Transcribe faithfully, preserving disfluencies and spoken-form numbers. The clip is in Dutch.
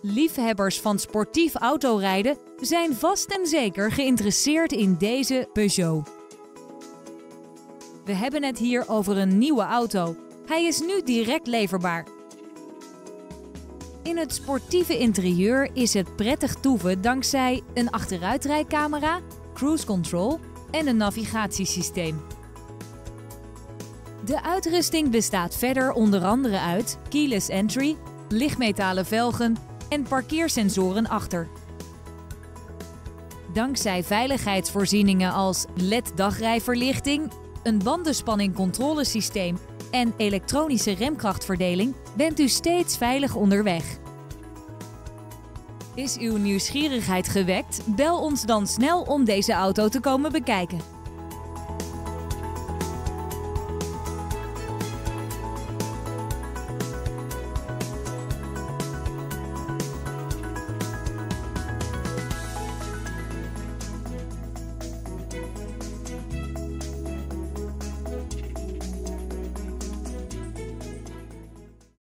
Liefhebbers van sportief autorijden zijn vast en zeker geïnteresseerd in deze Peugeot. We hebben het hier over een nieuwe auto. Hij is nu direct leverbaar. In het sportieve interieur is het prettig toeven dankzij een achteruitrijcamera, cruise control en een navigatiesysteem. De uitrusting bestaat verder onder andere uit keyless entry, lichtmetalen velgen en parkeersensoren achter. Dankzij veiligheidsvoorzieningen als L E D-dagrijverlichting, een bandenspanningcontrolesysteem en elektronische remkrachtverdeling bent u steeds veilig onderweg. Is uw nieuwsgierigheid gewekt? Bel ons dan snel om deze auto te komen bekijken.